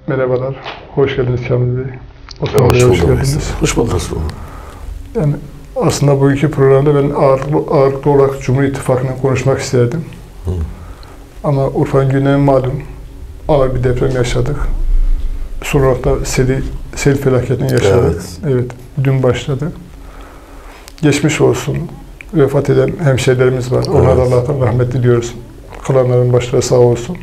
Merhabalar, hoş geldiniz Kamil Bey. Hoş geldiniz. Hoş bulduk. Yani aslında bu iki programda ben ağırlıklı olarak Cumhur İttifakı'nı konuşmak isterdim. Ama Urfa'nın gündemi malum. Ağır bir deprem yaşadık. Son olarak da sel felaketini yaşadık. Evet, dün başladı. Geçmiş olsun. Vefat eden hemşehrilerimiz var. Onlara Allah'tan rahmet diliyoruz. Kalanların başları sağ olsun.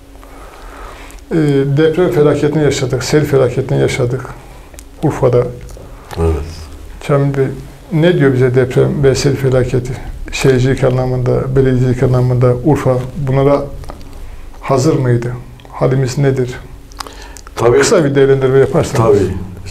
Deprem felaketini yaşadık, sel felaketini yaşadık Urfa'da. Evet. Kamil Bey, ne diyor bize deprem ve sel felaketi? Şehircilik anlamında, belediyecilik anlamında Urfa bunlara hazır mıydı? Halimiz nedir? Tabii, kısa bir değerlendirme yaparsanız. Tabii.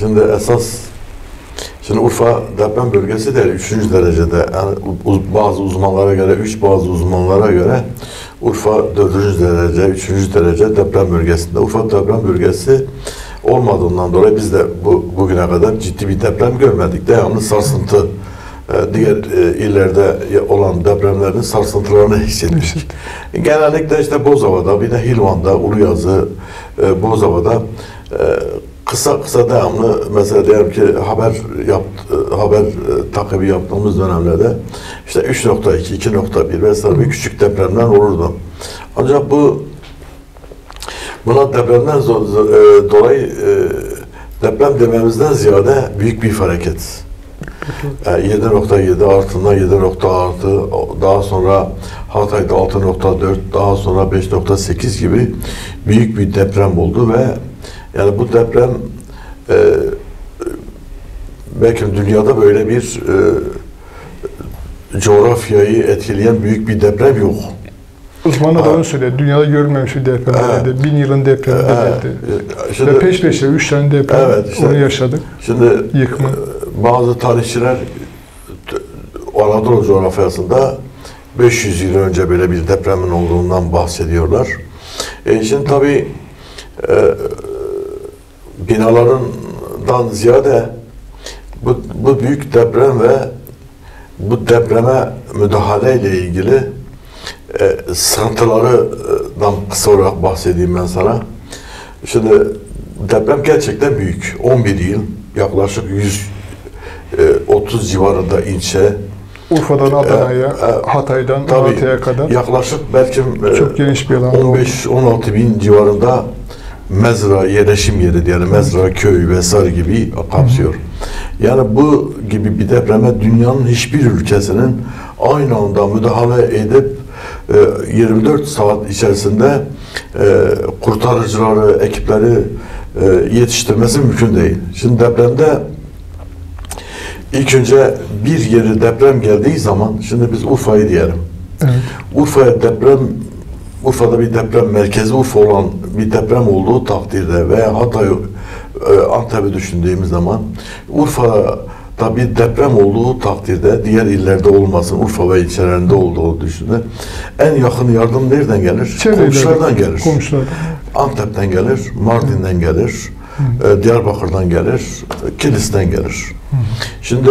Şimdi Urfa deprem bölgesi değil, 3. derecede. Yani bazı uzmanlara göre, bazı uzmanlara göre Urfa 4. derece, 3. derece deprem bölgesinde. Urfa deprem bölgesi olmadığından dolayı biz de bugüne kadar ciddi bir deprem görmedik. Devamlı sarsıntı, diğer illerde olan depremlerin sarsıntılarını hissettik. Genellikle işte Bozova'da, bir de Hilvan'da, Uluyazı, Bozova'da kısa devamlı, mesela diyelim ki haber takibi yaptığımız dönemlerde işte 3.2, 2.1 vesaire bir küçük depremler olurdu. Ancak buna depremden dolayı deprem dememizden ziyade büyük bir felaket. 7.7 ardından 7.6, daha sonra Hatay'da 6.4, daha sonra 5.8 gibi büyük bir deprem oldu ve yani bu deprem belki dünyada böyle bir coğrafyayı etkileyen büyük bir deprem yok. Uzmanlar da onu söylüyor. Dünyada görülmemiş bir deprem dedi. 1000 yılın depremi dedi. Ve peş peşe 3 tane deprem onu yaşadık. Şimdi yıkımı. Bazı tarihçiler Anadolu coğrafyasında 500 yıl önce böyle bir depremin olduğundan bahsediyorlar. Şimdi tabii binalarından ziyade bu büyük deprem ve bu depreme müdahale ile ilgili sıkıntılardan kısa olarak bahsedeyim ben sana. Şimdi deprem gerçekten büyük. 11 yıl, yaklaşık 130 civarında ilçe. Urfa'dan Adana'ya, Hatay'dan Malatya'ya kadar. Yaklaşık belki çok geniş bir alanda 15-16 bin civarında mezra, yerleşim yeri diyelim, mezra, köy vesaire gibi kapsıyor. Yani bu gibi bir depreme dünyanın hiçbir ülkesinin aynı anda müdahale edip 24 saat içerisinde kurtarıcıları, ekipleri yetiştirmesi mümkün değil. Şimdi depremde ilk önce bir yeri deprem geldiği zaman, şimdi biz Urfa'yı diyelim. Evet. Urfa'da bir deprem merkezi Urfa olan bir deprem olduğu takdirde veya Hatay, Antep'i düşündüğümüz zaman Urfa'da bir deprem olduğu takdirde diğer illerde olmasın, Urfa ve ilçelerinde olduğu düşünün. En yakın yardım nereden gelir? Komşulardan gelir. Antep'ten gelir, Mardin'den gelir, Diyarbakır'dan gelir, Kilis'ten gelir. Şimdi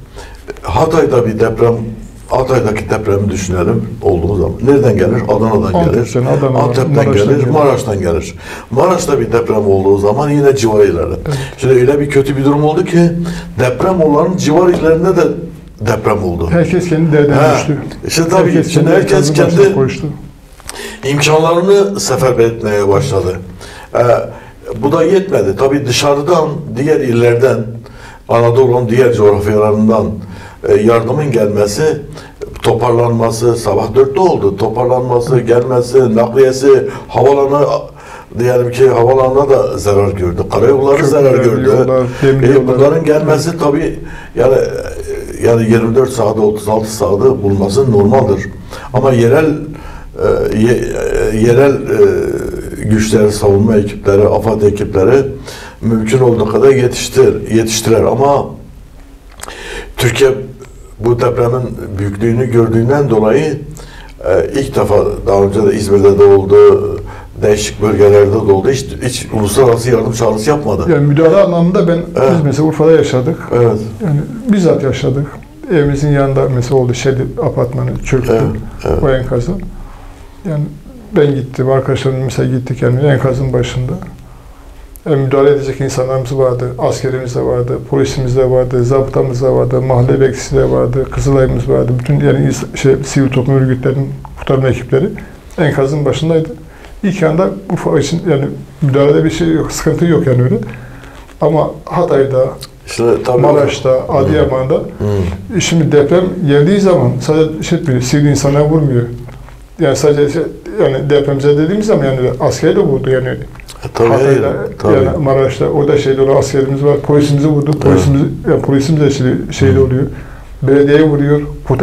Hatay'daki depremi düşünelim olduğumuz zaman. Nereden gelir? Adana'dan gelir, Antep'ten gelir, Maraş'tan gelir. Maraş'ta bir deprem olduğu zaman yine civar illerden. Evet. Şimdi öyle bir kötü bir durum oldu ki deprem olan civar illerinde de deprem oldu. Herkes kendi derdine düştü. İşte tabii herkes kendi imkanlarını seferber etmeye başladı. Bu da yetmedi. Tabii dışarıdan, diğer illerden, Anadolu'nun diğer coğrafyalarından yardımın gelmesi, toparlanması sabah 4'te oldu. Toparlanması, gelmesi, nakliyesi, diyelim ki havalanına da zarar gördü. Karayolları zarar gördü. Bunların gelmesi tabii yani 24 saat, 36 saati bulması normaldir. Ama yerel güçler, savunma ekipleri, AFAD ekipleri mümkün olduğu kadar yetiştirer. Ama Türkiye bu depremin büyüklüğünü gördüğünden dolayı ilk defa, daha önce de İzmir'de de oldu, değişik bölgelerde de oldu, hiç uluslararası yardım çağrısı yapmadı. Yani müdahale anlamında biz mesela Urfa'da yaşadık. Evet. Yani bizzat yaşadık. Evimizin yanında mesela oldu, apartmanı çöktü, o enkazı. Yani ben gittim, arkadaşlarım mesela gittik yani enkazın başında. müdahale edecek insanlarımız vardı. Askerimiz de vardı, polisimiz de vardı, zabıtamız da vardı, mahalle bekçisi de vardı, Kızılay'ımız vardı. Bütün yani sivil toplum örgütlerinin kurtarma ekipleri enkazın başındaydı. İlk anda Urfa için yani müdahalede bir şey yok, sıkıntı yok yani öyle. Ama Hatay'da, İşte, tabii Maraş'ta, Adıyaman'da şimdi deprem geldiği zaman sadece sivil insanlar vurmuyor. Yani sadece yani depremize dediğimiz zaman yani askeri de vurdu yani. Hatay'da, yani Maraş'ta orada şeyde olan askerimiz var. Polisimizi vurdu. Polisimiz de şeyde oluyor. Belediyeye vuruyor.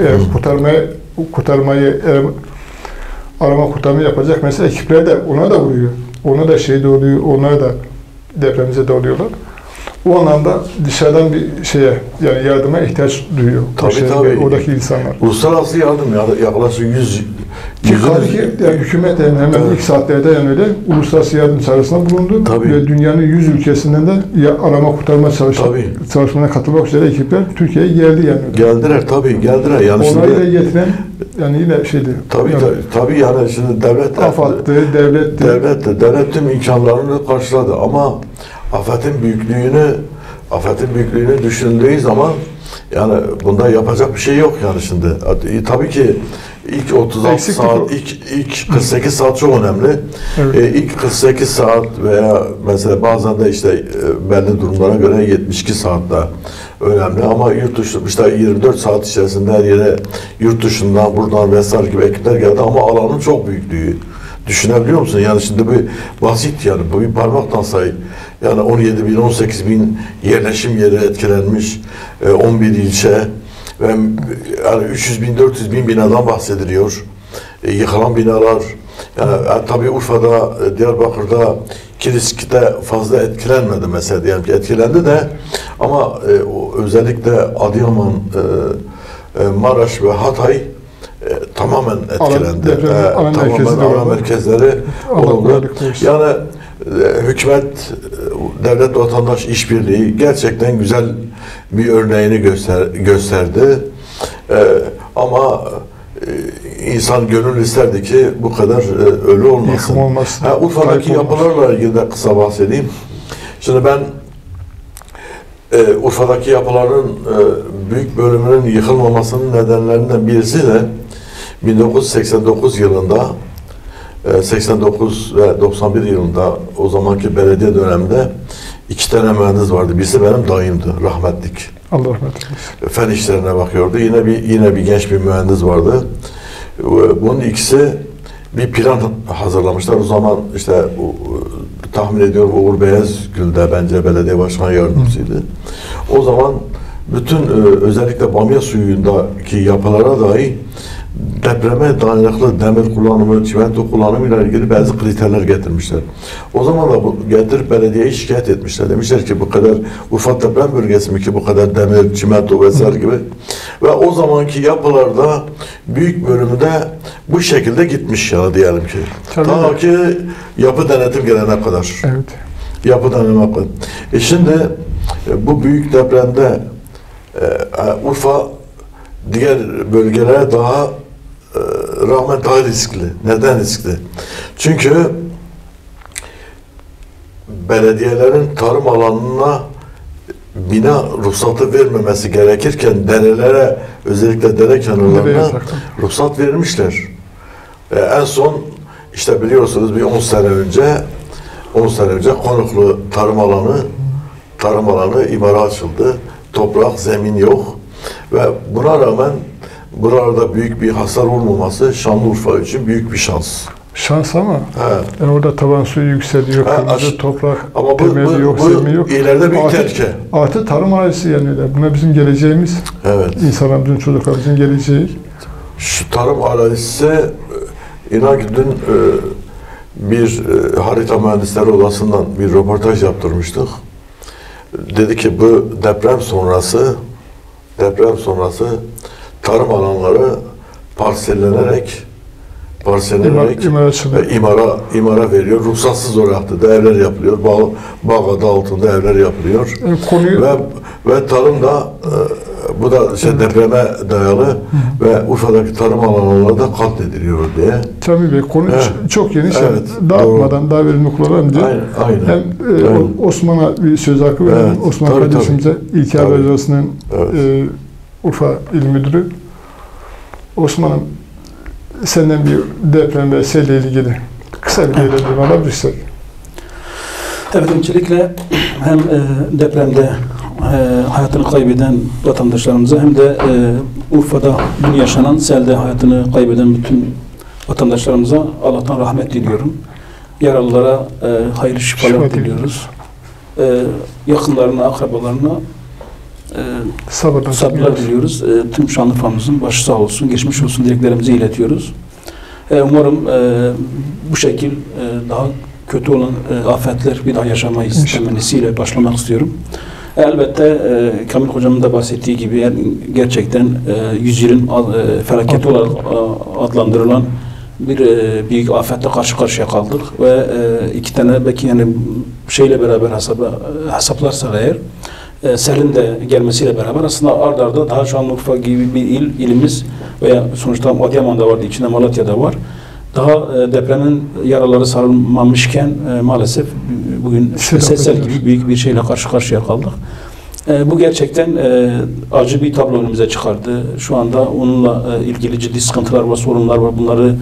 Kurtarmayı arama kurtarmayı yapacak mesela ekipler de ona da vuruyor. Ona da şeyde oluyor. Onlar da depremize de oluyorlar. O anlamda dışarıdan bir şeye yani yardıma ihtiyaç duyuyor. Tabii. Oradaki insanlar. Uluslararası yardım yaklaşık 100 yani hükümet hemen ilk saatlerde yani öyle uluslararası yardım çağrısında bulundu. Ve dünyanın 100 ülkesinden de arama kurtarma çalışmalarına katılmak üzere ekipler Türkiye'ye geldi yani. Geldiler. Yani onları da getiren yani yine şeydi. Tabii yani şimdi devlet devlet tüm imkanlarını karşıladı ama afetin büyüklüğünü düşündüğü zaman yani bunda yapacak bir şey yok yani şimdi. Tabii ki ilk 36 saat, ilk 48 saat çok önemli. Evet. İlk 48 saat veya mesela bazen de işte belli durumlara göre 72 saat da önemli ama yurt dışı işte 24 saat içerisinde her yere yurt dışından buradan vesaire gibi ekipler geldi ama alanın çok büyüklüğü. Düşünebiliyor musun? Yani şimdi bir basit yani bu bir parmaktan say. Yani 17 bin, 18 bin yerleşim yeri etkilenmiş, 11 ilçe ve yani 300 bin, 400 bin binadan bahsediliyor. Yıkılan binalar, yani tabii Urfa'da, Diyarbakır'da, Kilisk'te fazla etkilenmedi mesela diyelim ki etkilendi de ama özellikle Adıyaman, Maraş ve Hatay tamamen etkilendi. Tamamen ana merkezleri oldu. Yani hükümet, devlet vatandaş işbirliği gerçekten güzel bir örneğini gösterdi. Ama insan gönül isterdi ki bu kadar ölü olmasın. Urfa'daki yapılarla ilgili de kısa bahsedeyim. Şimdi ben Urfa'daki yapıların büyük bölümünün yıkılmamasının nedenlerinden birisi de 1989 yılında 89 ve 91 yılında o zamanki belediye döneminde 2 tane mühendis vardı. Birisi benim dayımdı, rahmetlik. Allah rahmet eylesin. Fen işlerine bakıyordu. Yine bir genç bir mühendis vardı. Bunun ikisi bir plan hazırlamışlar. O zaman işte tahmin ediyorum Uğur Beyazgül de bence belediye başkan yardımcısıydı. O zaman bütün özellikle bamya suyundaki yapılara dahi depreme dayanıklı demir kullanımı, çimento kullanımıyla ilgili bazı kriterler getirmişler. O zaman da getirip belediyeye şikayet etmişler. Demişler ki bu kadar Urfa deprem bölgesi mi ki bu kadar demir, çimento vesaire gibi. Ve o zamanki yapılarda büyük bölümü de bu şekilde gitmiş yani diyelim ki. Ta ki yapı denetim gelene kadar. Evet. Yapı denetim kadar. Şimdi bu büyük depremde Urfa diğer bölgelere daha rağmen daha riskli. Neden riskli? Çünkü belediyelerin tarım alanına bina ruhsatı vermemesi gerekirken derelere, özellikle dere kenarlarına ruhsat vermişler. En son işte biliyorsunuz bir 10 sene önce Konuklu tarım alanı imara açıldı. Toprak, zemin yok ve buna rağmen buralarda büyük bir hasar olmaması Şanlıurfa için büyük bir şans. Şans ama yani orada taban suyu yükseliyor, kırmızı toprak, temeli yok, zemini yok. İleride büyük tehlike. Artı tarım arazisi yani öyle. Buna bizim geleceğimiz, insanlarımızın, çocuklarımızın geleceği. Şu tarım arazisi, inan ki dün bir harita mühendisleri odasından bir röportaj yaptırmıştık. Dedi ki bu deprem sonrası tarım alanları parsellenerek imara veriyor. Ruhsatsız olarak da evler yapılıyor. Bağ adı altında evler yapılıyor. Ve tarım da bu da depreme dayalı ve Urfa'daki tarım alanları da katlediliyor diye. Tabii Bey, konu çok geniş. Evet, dağıtmadan daha verimli kullanalım diye. Aynen. Hem Osman'a bir söz hakkı verelim. Osman kardeşimize, İlker Belediyesi'nin Urfa İl Müdürü. Osman'ım, senden bir deprem ve selle ilgili kısa bir değerlendirme alabilirsek. Evet, öncelikle hem depremde hayatını kaybeden vatandaşlarımıza hem de Urfa'da dün yaşanan selde hayatını kaybeden bütün vatandaşlarımıza Allah'tan rahmet diliyorum. Yaralılara hayırlı şifalar diliyoruz. Yakınlarına, akrabalarına sabırlar diliyoruz. Tüm Şanlıurfa'mızın başı sağ olsun, geçmiş olsun dileklerimizi iletiyoruz. Umarım bu şekil daha kötü olan afetler bir daha yaşamayız temennisiyle başlamak istiyorum. Elbette Kamil Hocam'ın da bahsettiği gibi yani gerçekten yüzyılın felaketi olarak adlandırılan bir büyük afetle karşı karşıya kaldık ve iki tane belki yani şeyle beraber hesaplarsak eğer selin de gelmesiyle beraber aslında ard arda daha Şanlıurfa gibi bir ilimiz veya sonuçta Adıyaman'da vardı, içinde Malatya'da var. Daha depremin yaraları sarılmamışken maalesef bugün sel gibi büyük bir şeyle karşı karşıya kaldık. Bu gerçekten acı bir tablo önümüze çıkardı. Şu anda onunla ilgili ciddi sıkıntılar var, sorunlar var. Bunları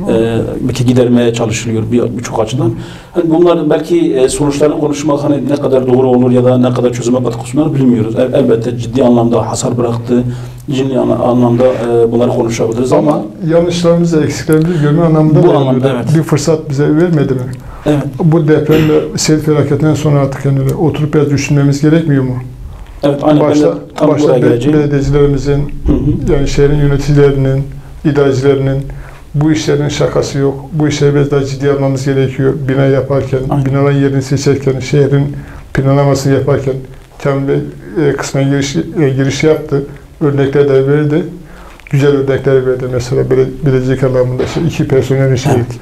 belki gidermeye çalışılıyor birçok açıdan. Hani bunların belki sonuçlarını konuşmak hani ne kadar doğru olur ya da ne kadar çözüme katkı sunar bilmiyoruz. Elbette ciddi anlamda hasar bıraktı. Ciddi anlamda bunları konuşabiliriz ama yanlışlarımızı, eksiklerimizi görme anlamında bu anlamda bir fırsat bize vermedi mi? Evet. Bu depremle sel felaketinden sonra artık yani oturup biraz düşünmemiz gerekmiyor mu? Evet, aynen. Başta belediyecilerimizin, yani şehrin yöneticilerinin, idarecilerinin bu işlerin şakası yok. Bu işleri biraz daha ciddi almamız gerekiyor. Bina yaparken, binaların yerini seçerken, şehrin planlamasını yaparken Kamil Bey kısmen giriş yaptı. Örnekler de verdi. Güzel örnekler verdi. Mesela belediyelik anlamında iki personelin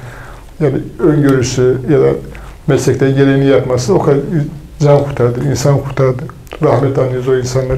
yani öngörüsü ya da meslekten gereğini yapması o kadar can kurtardı, insan kurtardı. Rahmet anıyoruz o insanları.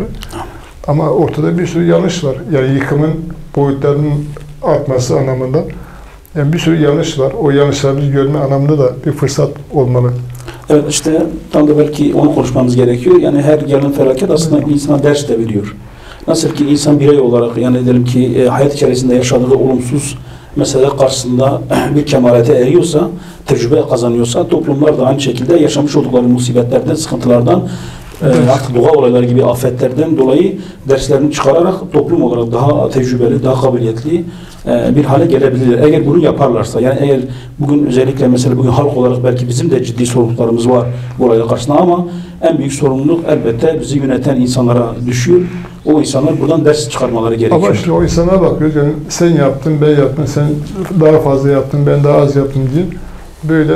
Ama ortada bir sürü yanlış var. Yani yıkımın boyutlarının artması anlamında yani bir sürü yanlış var. O yanlışlarımızı görme anlamında da bir fırsat olmalı. Evet, işte tam da belki onu konuşmamız gerekiyor. Yani her gelen felaket aslında insana ders de veriyor. Nasıl ki insan birey olarak yani diyelim ki hayat içerisinde yaşadığı olumsuz meseleler karşısında bir kemalete eriyorsa, tecrübe kazanıyorsa toplumlar da aynı şekilde yaşamış oldukları musibetlerden, sıkıntılardan artık doğa olayları gibi afetlerden dolayı derslerini çıkararak toplum olarak daha tecrübeli, daha kabiliyetli bir hale gelebilirler. Eğer bunu yaparlarsa, yani eğer bugün özellikle mesela bugün halk olarak belki bizim de ciddi sorumluluklarımız var bu olaylar karşısında ama en büyük sorumluluk elbette bizi yöneten insanlara düşüyor. O insanlar buradan ders çıkarmaları gerekiyor. Ama işte o insana bakıyoruz yani sen yaptın, ben yaptım, sen daha fazla yaptın, ben daha az yaptım diye böyle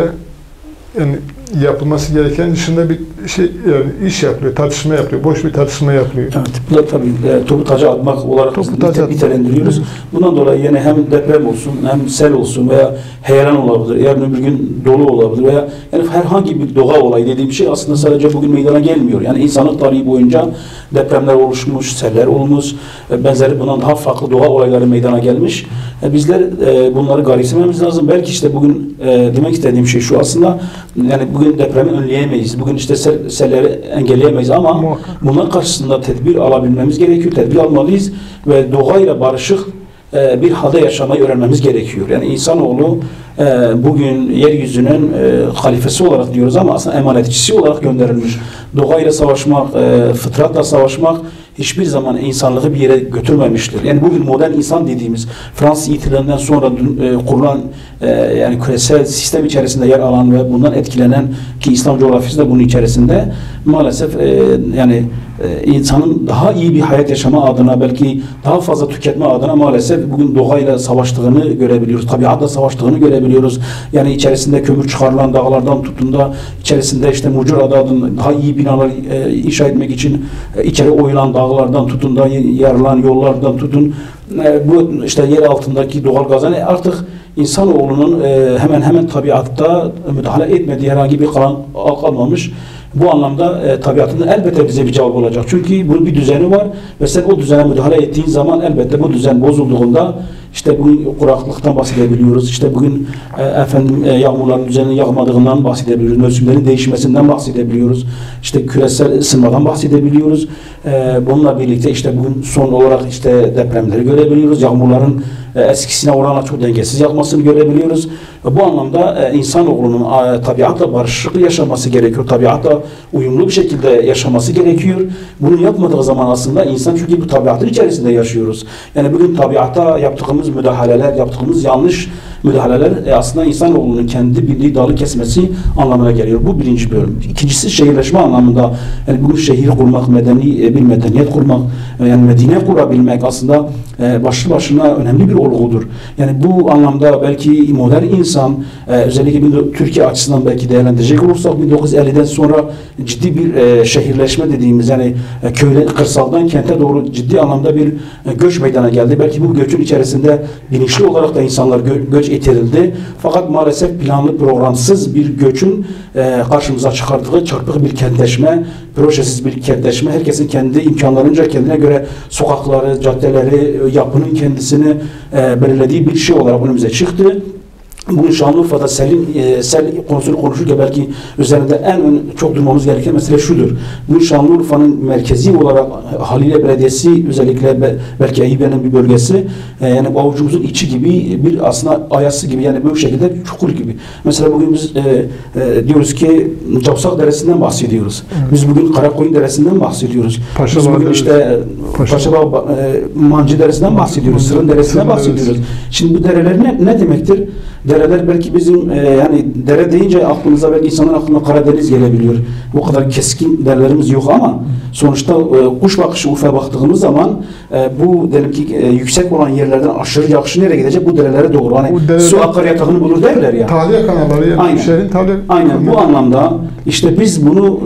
yani yapılması gereken dışında bir şey yani iş yapılıyor, tartışma yapılıyor, boş bir tartışma yapılıyor. Evet, bu da tabii topu taca atmak olarak nitelendiriyoruz. Bundan dolayı yine hem deprem olsun, hem sel olsun veya heyelan olabilir, yarın öbür gün dolu olabilir veya yani herhangi bir doğa olayı dediğim şey aslında sadece bugün meydana gelmiyor. Yani insanlık tarihi boyunca depremler oluşmuş, seller olmuş, benzeri bundan daha farklı doğa olayları meydana gelmiş. Bizler bunları garipsememiz lazım. Belki işte bugün demek istediğim şey şu aslında yani bugün depremi önleyemeyiz. Bugün işte selleri engelleyemeyiz ama bunlar karşısında tedbir alabilmemiz gerekiyor. Tedbir almalıyız ve doğayla barışık bir halde yaşamayı öğrenmemiz gerekiyor. Yani insanoğlu bugün yeryüzünün halifesi olarak diyoruz ama aslında emanetçisi olarak gönderilmiş. Doğayla savaşmak, fıtratla savaşmak hiçbir zaman insanlığı bir yere götürmemiştir. Yani bugün modern insan dediğimiz Fransız ihtilalinden sonra kurulan yani küresel sistem içerisinde yer alan ve bundan etkilenen ki İslam coğrafyası da bunun içerisinde maalesef yani insanın daha iyi bir hayat yaşama adına belki daha fazla tüketme adına maalesef bugün doğayla savaştığını görebiliyoruz. Tabiatla savaştığını görebiliyoruz. Yani içerisinde kömür çıkarılan dağlardan tutun da içerisinde işte Mucur adadının daha iyi binalar inşa etmek için içeri oyulan dağlardan tutun da yarılan yollardan tutun bu işte yer altındaki doğal gaz yani artık insanoğlunun hemen hemen tabiatta müdahale etmediği herhangi bir kalan kalmamış. Bu anlamda tabiatın elbette bize bir cevap olacak. Çünkü bunun bir düzeni var ve sen o düzene müdahale ettiğin zaman elbette bu düzen bozulduğunda işte bugün kuraklıktan bahsedebiliyoruz. İşte bugün yağmurların düzeninin yağmadığından bahsedebiliyoruz. Mevsimlerin değişmesinden bahsedebiliyoruz. İşte küresel ısınmadan bahsedebiliyoruz. Bununla birlikte işte bugün son olarak işte depremleri görebiliyoruz. Yağmurların eskisine oranla çok dengesiz yağmasını görebiliyoruz. Bu anlamda insanoğlunun tabiatla barışıklı yaşaması gerekiyor. Tabiatla uyumlu bir şekilde yaşaması gerekiyor. Bunu yapmadığı zaman aslında insan, çünkü bu tabiatın içerisinde yaşıyoruz. Yani bugün tabiata yaptığımız müdahaleler, yaptığımız yanlış müdahaleler aslında insanoğlunun kendi bildiği dalı kesmesi anlamına geliyor. Bu birinci bölüm. İkincisi şehirleşme anlamında. Yani bugün şehir kurmak, medeni bir medeniyet kurmak, yani medine kurabilmek aslında başlı başına önemli bir olgudur. Yani bu anlamda belki modern insan özellikle Türkiye açısından belki değerlendirecek olursak 1950'den sonra ciddi bir şehirleşme dediğimiz, yani kırsaldan kente doğru ciddi anlamda bir göç meydana geldi. Belki bu göçün içerisinde bilinçli olarak da insanlar göç itirildi. Fakat maalesef planlı programsız bir göçün karşımıza çıkardığı çarpık bir kentleşme, projesiz bir kentleşme, herkesin kendi imkanlarınca kendine göre sokakları, caddeleri, yapının kendisini belirlediği bir şey olarak önümüze çıktı. Bugün Şanlıurfa'da sel konusunu konuşurken belki üzerinde çok durmamız gereken mesele şudur. Bugün Şanlıurfa'nın merkezi olarak Halile Belediyesi, özellikle belki Eyüp'ün bir bölgesi, yani avucumuzun içi gibi, bir aslında ayası gibi, yani böyle şekilde çukur gibi. Mesela bugün biz diyoruz ki Cavsak Deresi'nden bahsediyoruz. Biz bugün Karakoyun Deresi'nden bahsediyoruz. Biz bugün işte Paşabağ Mancı Deresi'nden bahsediyoruz. Sırın Deresi'nden bahsediyoruz. Şimdi bu dereler ne demektir? Dereler belki bizim yani dere deyince aklımıza belki insanların aklına Karadeniz gelebiliyor. Bu kadar keskin derelerimiz yok ama sonuçta kuş bakışı Urfa'ya baktığımız zaman bu diyelim ki yüksek olan yerlerden aşırı yağışı nereye gidecek? Bu derelere doğru. Hani su akar yatağını bulur derler ya. Tahliye kanalları, yani aynen. Şehrin tahliye. Aynen bu anlamda işte biz bunu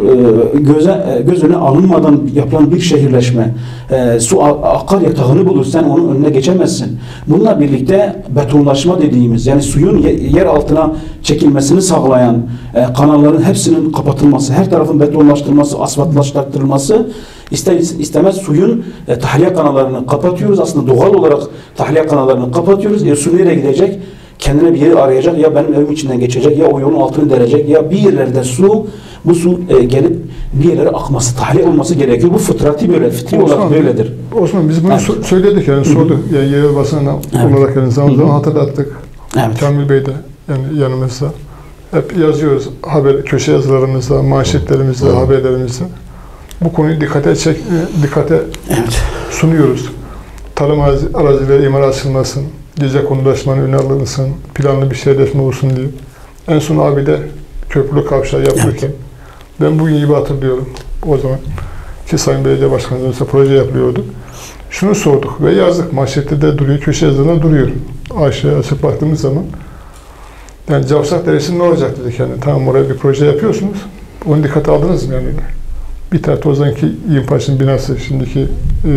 göz önüne alınmadan yapılan bir şehirleşme, su akar yatağını bulur, sen onun önüne geçemezsin. Bununla birlikte betonlaşma dediğimiz, yani suyun yer altına çekilmesini sağlayan kanalların hepsinin kapatılması, her tarafın betonlaştırılması, asfaltlaştırılması, İster istemez suyun tahliye kanallarını kapatıyoruz. Aslında doğal olarak tahliye kanallarını kapatıyoruz. Su nereye gidecek? Kendine bir yeri arayacak, ya benim evim içinden geçecek, ya o yolun altını delecek, ya bir yerlerde bu su gelip bir yerlere akması, tahliye olması gerekiyor. Bu fıtratı böyle, fıtri olarak böyledir. Osman, biz bunu evet. Söyledik, yani sorduk. Yani yerel basına evet. olarak yani zaman zaman hatırlattık. Evet. Kamil Bey de yani yanımızda. Hep yazıyoruz köşe yazılarımızda, manşetlerimizde, haberlerimizde. Bu konuyu dikkate evet. sunuyoruz. Tarım arazileri imara açılmasın, gece konulaşmanın önüne alınsın, planlı bir şehirleşme olsun diye. En son abi de köprülü kavşağı yapırken, evet. Ben bugün gibi hatırlıyorum o zaman ki Sayın Belediye Başkanımızla proje yapılıyordu. Şunu sorduk ve yazdık, manşette de duruyor, köşe yazılarında duruyor. Aşağıya açıp baktığımız zaman, yani Cavsak Deresi ne olacak dedik yani, tamam oraya bir proje yapıyorsunuz, onu dikkate aldınız mı yani? Bir tarafta o zamanki İYİMPAŞ'ın binası, şimdiki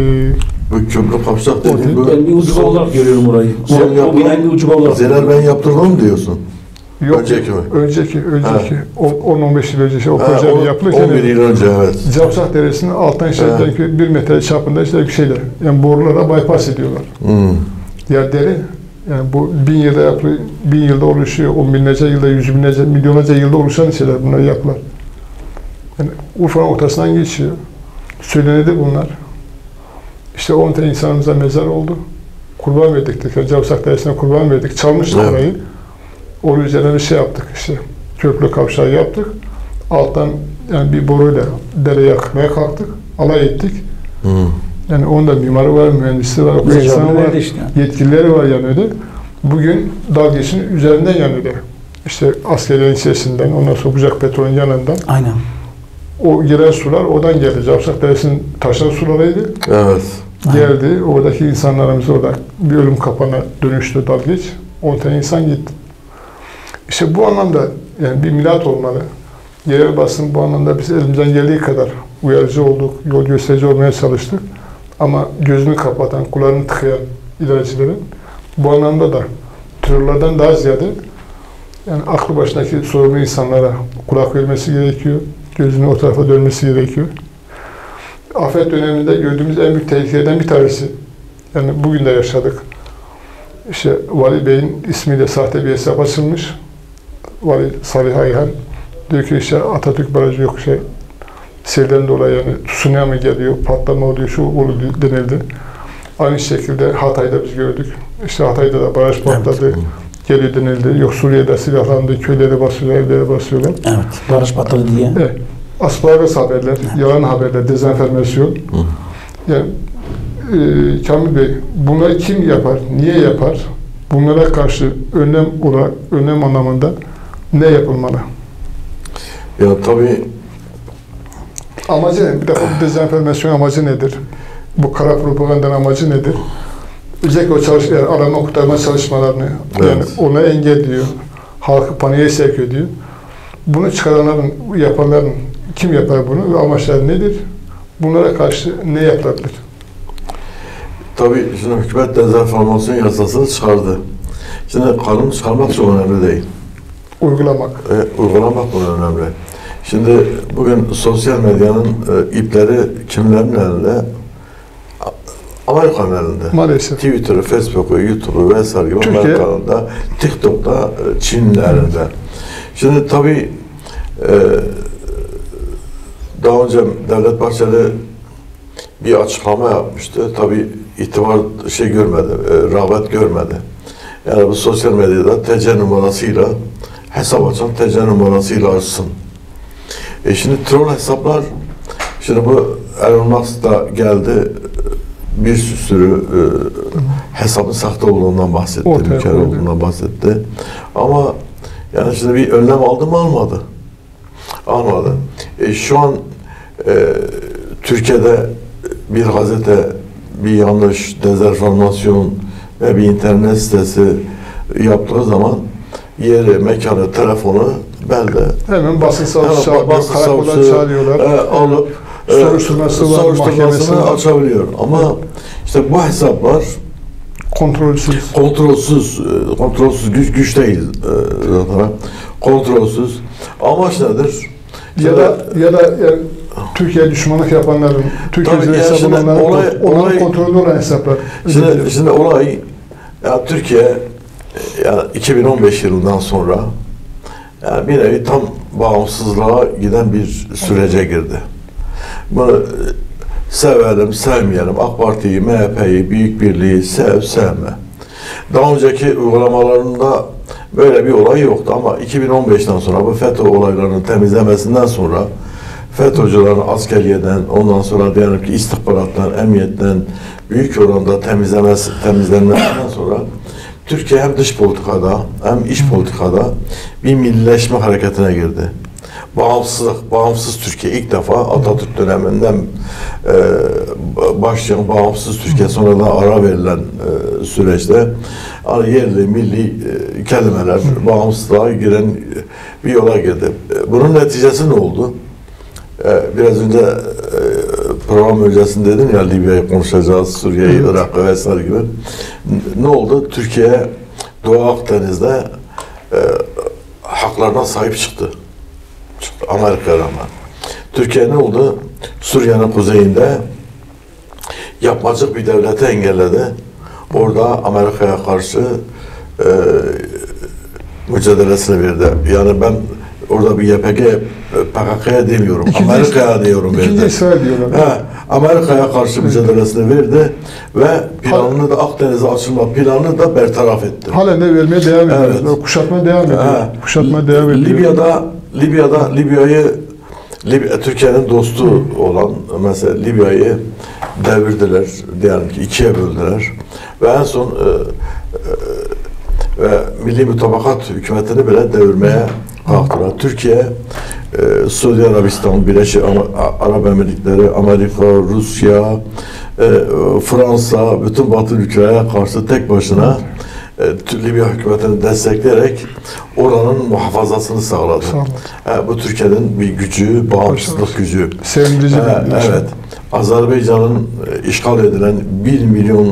bu köprü kavşak dediğim böyle. Ben bir ucuba olarak görüyorum orayı. O binayı bir ucuba olarak. Zeynel ben yaptırdım diyorsun. Yok, önceki mi? Önceki 10-15 yıl önce o projenin yapılırken 11 yıl önce evet. Cavsak Deresi'nin alttan işte 1 metre çapında işte bir şeyler. Yani borulara bypass ediyorlar. Ya deri, yani bu 1000 yılda yapılıyor, 1000 yılda oluşuyor, 10 binlerce yılda, 100 binlerce, milyonlarca yılda oluşan şeyler, bunları yapılar. Yani Urfa'nın ortasından geçiyor. Söylenedi bunlar. İşte 10 tane insanımıza mezar oldu. Kurban verdik. Yani Cavsak Deresi'ne kurban verdik. Çalmıştık evet. Orayı. Onun üzerine bir şey yaptık işte. Köprü kavşağı yaptık. Alttan yani bir boruyla dereye yakmaya kalktık. Alay ettik. Yani onda mimarı var, mühendisi var, insan var, işte. Yetkilileri var yani öyle. Bugün dalgıçın üzerinden yani öyle. İşte askeriyenin içerisinden, ondan sonra Bucak Petrol'ün yanından. Aynen. O giren sular oradan geldi. Cavsak Deresi'nin taşan sularıydı. Evet. Geldi. Aynen. Oradaki insanlarımız orada bir ölüm kapana dönüştü dalgıç. 10 tane insan gitti. İşte bu anlamda yani bir milat olmalı. Yerel basın bu anlamda biz elimizden geldiği kadar uyarıcı olduk, yol gösterici olmaya çalıştık. Ama gözünü kapatan, kulağını tıkayan idarecilerin bu anlamda da terörlerden daha ziyade yani aklı başındaki sorumlu insanlara kulak vermesi gerekiyor. Gözünün o tarafa dönmesi gerekiyor. Afet döneminde gördüğümüz en büyük tehlikelerden bir tanesi. Yani bugün de yaşadık. İşte Vali Bey'in ismiyle sahte bir hesap açılmış. Vali Salih Ayhan diyor ki işte Atatürk Barajı yok selden dolayı yani tsunami geliyor, patlama oluyor, şu oluyor denildi. Aynı şekilde Hatay'da biz gördük. İşte Hatay'da da baraj patladı. Evet. Geliyor denildi. Yok Suriye'de silahlandı, köylere basıyorlar, evlere basıyorlar. Evet, baraj patladı diye. Evet. Asparagas haberler, yalan haberler, dezenformasyon. Yani Kamil Bey, bunları kim yapar, niye yapar? Bunlara karşı önlem anlamında ne yapılmalı? Ya tabii amacı ne? Bir de o dezenformasyon amacı nedir? Bu kara propagandanın amacı nedir? Özellikle o arama kurtarma çalışmalarını yani ona engelliyor. Halkı paniğe sevk ediyor. Bunu çıkaranların, yapanların kim yapar bunu ve amaçları nedir? Bunlara karşı ne yapılabilir? Tabii şimdi hükümet dezenformasyon yasasını çıkardı. Şimdi kanun çıkarmak çok önemli değil. Uygulamak. Uygulamak bunun önemli. Şimdi bugün sosyal medyanın ipleri kimlerin elinde? Amerika'nın elinde. Maalesef. Twitter'ı, Facebook'u, YouTube'u vesaire gibi Amerika'nın elinde. TikTok'ta Çin'in elinde. Şimdi tabii daha önce Devlet Bahçeli bir açıklama yapmıştı. Tabii itibar görmedi, rağbet görmedi. Yani bu sosyal medyada TC numarasıyla hesap açan TC numarasıyla açsın. Şimdi troll hesaplar, şimdi bu Elon Musk da geldi, bir sürü hesabın sahte olduğundan bahsetti, mükemmel olduğundan bahsetti. Ama yani şimdi bir önlem aldı mı almadı. Almadı. Şu an Türkiye'de bir gazete bir yanlış dezenformasyon ve bir internet sitesi yaptığı zaman yeri, mekanı, telefonu belde hemen basın savcısı çağırıyor, karakoldan çağırıyorlar. Alıp soruşturmasını açabiliyor. Ama işte bu hesaplar kontrolsüz güç değil zaten. Kontrolsüz. Amaç nedir? Ya da yani, Türkiye düşmanlık yapanların, Türkiye hesabı olanların kontrolü olan hesaplar. Şimdi olay ya Türkiye yani 2015 yılından sonra yani bir nevi tam bağımsızlığa giden bir sürece girdi. Bunu sevelim, sevmeyelim, AK Parti'yi, MHP'yi, Büyük Birliği sevme. Daha önceki uygulamalarında böyle bir olay yoktu ama 2015'ten sonra bu FETÖ olaylarının temizlemesinden sonra FETÖ'cülerin askeriyeden, ondan sonra diyelim ki istihbarattan, emniyetten büyük oranda temizlenmesinden sonra Türkiye hem dış politikada hem iç politikada bir millileşme hareketine girdi. Bağımsız Türkiye ilk defa Atatürk döneminden başlayan bağımsız Türkiye sonradan ara verilen süreçte yerli, milli kelimeler bağımsızlığa giren bir yola girdi. Bunun neticesi ne oldu? Biraz önce program öncesinde dedim ya Libya'yı konuşacağız, Suriye'yi, Irak'ı vesaire gibi. Ne oldu? Türkiye Doğu Akdeniz'de haklarına sahip çıktı. Amerika'ya rağmen. Türkiye ne oldu? Suriye'nin kuzeyinde yapmacık bir devleti engelledi. Orada Amerika'ya karşı mücadelesini verdi. Yani ben orada bir YPG, PKK'ya demiyorum. Amerika'ya diyorum. İkinci İsrail diyorlar. Amerika'ya karşı mücadelesini verdi ve planını da Akdeniz'e açılma planını da bertaraf etti. Halen de vermeye devam ediyor. Evet. Kuşatma devam ediyor. Kuşatma devam ediyor. Libya'yı Türkiye'nin dostu olan mesela Libya'yı devirdiler. Diyelim ki ikiye böldüler. Ve en son ve Milli Mutabakat hükümetini bile devirmeye kalktılar. Türkiye, Suudi Arabistan, Birleşik Arap Emirlikleri, Amerika, Rusya, Fransa, bütün Batı ülkelere karşı tek başına Libya hükümetini destekleyerek oranın muhafazasını sağladı. Bu Türkiye'nin bir gücü, bağımsızlık gücü. Sevindirici evet. Azerbaycan'ın işgal edilen 1 milyon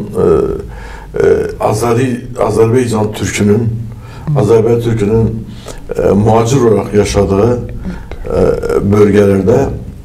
Azerbaycan Türk'ünün muhacir olarak yaşadığı bölgelerde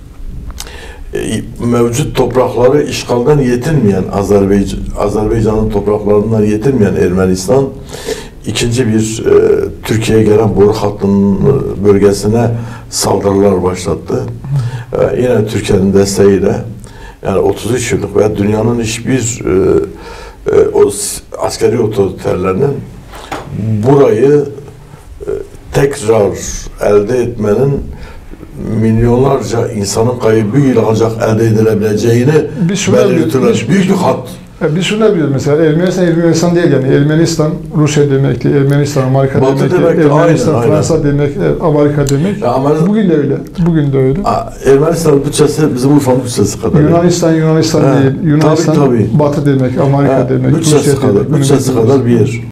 mevcut toprakları işgalden yetinmeyen Azerbaycan'ın topraklarından yetinmeyen Ermenistan ikinci bir Türkiye'ye gelen boru hattının bölgesine saldırılar başlattı. Yine Türkiye'nin desteğiyle yani 33 yıllık ve dünyanın hiçbir o askeri otoriterlerinin burayı tekrar elde etmenin milyonlarca insanın kaybıyla ancak elde edilebileceğini belirtilen büyük bir hat. Biz şunu biliyoruz mesela Ermenistan değil yani Ermenistan Rusya demekti, Ermenistan Amerika Batı demekti, Ermenistan aynen. Fransa demek, Amerika demek. Bugün de öyle. Bugün de öyle. Ermenistan bütçesi bizim Urfa'nın bütçesi kadar. Yunanistan değil. Yunanistan tabii. Batı demek, Amerika demek, bütçesi Rusya kadar, demek. bütçesi kadar bir yer.